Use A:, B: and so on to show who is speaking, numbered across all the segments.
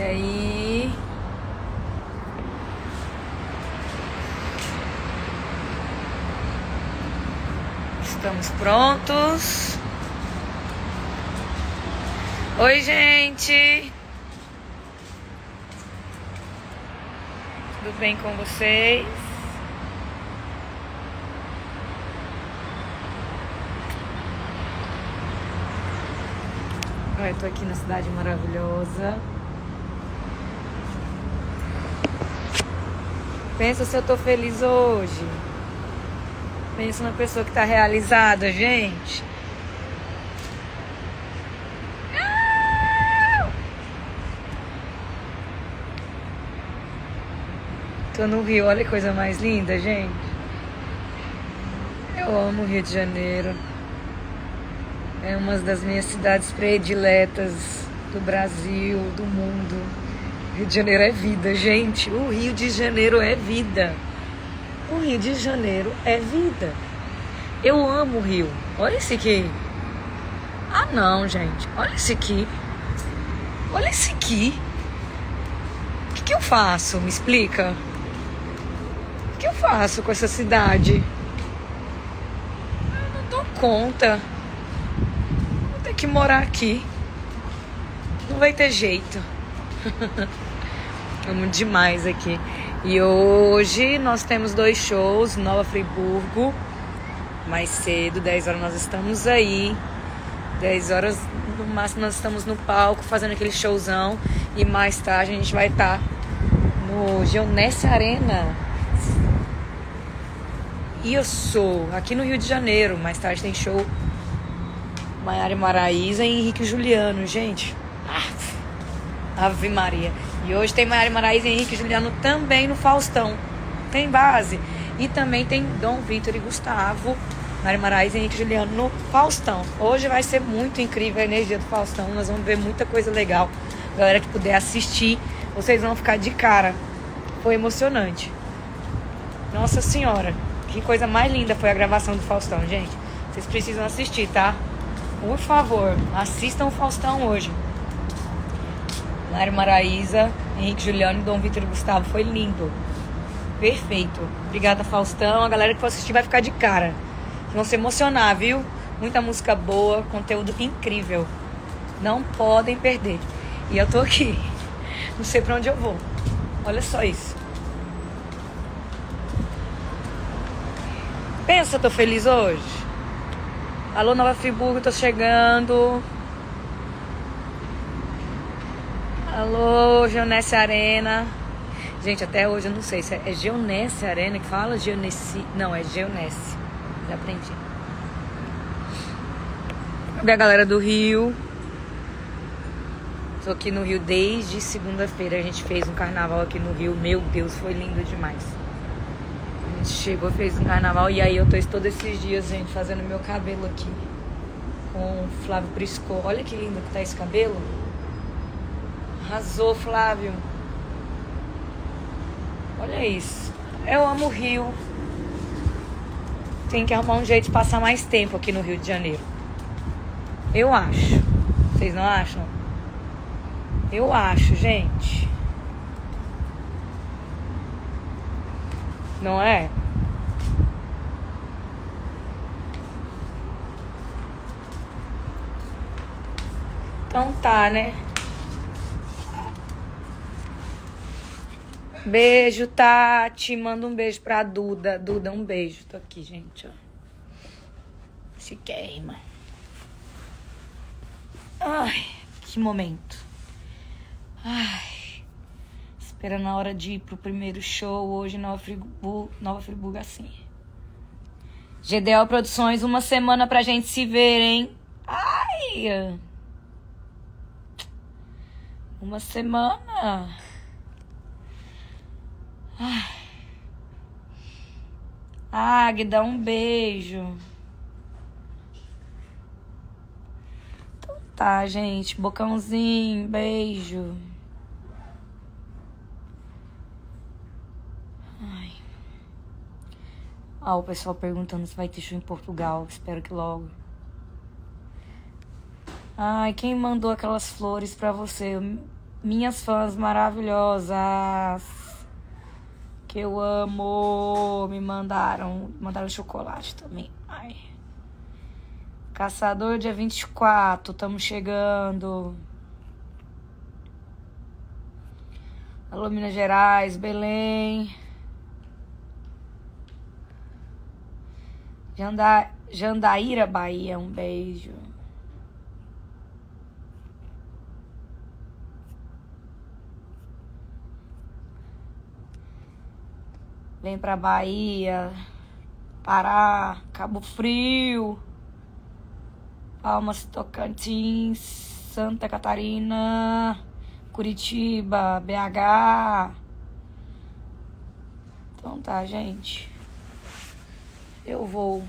A: aí? Estamos prontos. Oi, gente. Tudo bem com vocês? Eu tô aqui na cidade maravilhosa. Pensa se eu tô feliz hoje. Pensa na pessoa que tá realizada, gente. Tô no Rio, olha que coisa mais linda, gente. Eu amo o Rio de Janeiro. É uma das minhas cidades prediletas do Brasil, do mundo. Rio de Janeiro é vida, gente. O Rio de Janeiro é vida. O Rio de Janeiro é vida. Eu amo o Rio. Olha esse aqui. Ah, não, gente. Olha esse aqui. Olha esse aqui. O que eu faço? Me explica. O que eu faço com essa cidade? Eu não dou conta. Que morar aqui não vai ter jeito. Amo demais aqui. E hoje nós temos 2 shows, Nova Friburgo. Mais cedo, 10 horas nós estamos aí. 10 horas no máximo nós estamos no palco fazendo aquele showzão. E mais tarde a gente vai estar no Geonesse Arena. Isso, aqui no Rio de Janeiro. Mais tarde tem show Maiara e Maraíza e Henrique e Juliano, gente. Ave Maria. E hoje tem Maiara e Maraíza e Henrique e Juliano também no Faustão. Tem base. E também tem Dom Vitor e Gustavo, Maiara e Maraíza e Henrique e Juliano no Faustão. Hoje vai ser muito incrível a energia do Faustão. Nós vamos ver muita coisa legal. Galera que puder assistir, vocês vão ficar de cara. Foi emocionante. Nossa Senhora. Que coisa mais linda foi a gravação do Faustão, gente. Vocês precisam assistir, tá? Por favor, assistam o Faustão hoje. Maiara Maraíza, Henrique Juliano e Dom Vitor e Gustavo. Foi lindo. Perfeito. Obrigada, Faustão. A galera que for assistir vai ficar de cara. Vão se emocionar, viu? Muita música boa, conteúdo incrível. Não podem perder. E eu tô aqui. Não sei pra onde eu vou. Olha só isso. Pensa, eu tô feliz hoje. Alô, Nova Friburgo, tô chegando. Alô, Geonesse Arena. Gente, até hoje eu não sei se é Geonesse Arena que fala, Geonesse. Não, é Geonesse. Já aprendi. Cadê a galera do Rio? Tô aqui no Rio desde segunda-feira. A gente fez um carnaval aqui no Rio. Meu Deus, foi lindo demais. A gente chegou, fez um carnaval. E aí eu tô todos esses dias, gente, fazendo meu cabelo aqui com o Flávio Prisco. Olha que lindo que tá esse cabelo. Arrasou, Flávio. Olha isso. Eu amo o Rio. Tem que arrumar um jeito de passar mais tempo aqui no Rio de Janeiro. Eu acho. Vocês não acham? Eu acho, gente. Não é? Então tá, né? Beijo, Tati. Manda um beijo pra Duda. Duda, um beijo. Tô aqui, gente, ó. Se queima. Ai, que momento. Ai. Esperando a hora de ir pro primeiro show hoje em Nova Friburgo assim. GDL Produções, uma semana pra gente se ver, hein? Ai. Uma semana. Ai. Águida, um beijo. Então tá, gente. Bocãozinho, beijo. Ai. O pessoal perguntando se vai ter show em Portugal. Espero que logo. Ai, quem mandou aquelas flores pra você? minhas fãs maravilhosas, que eu amo, me mandaram chocolate também. Ai. Caçador, dia 24, estamos chegando. Alô, Minas Gerais, Belém. Jandaíra, Bahia, um beijo. Vem pra Bahia, Pará, Cabo Frio, Palmas, Tocantins, Santa Catarina, Curitiba, BH. Então tá, gente. Eu vou.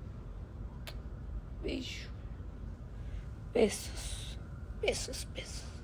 A: Beijo. Beijos. Beijos, beijos.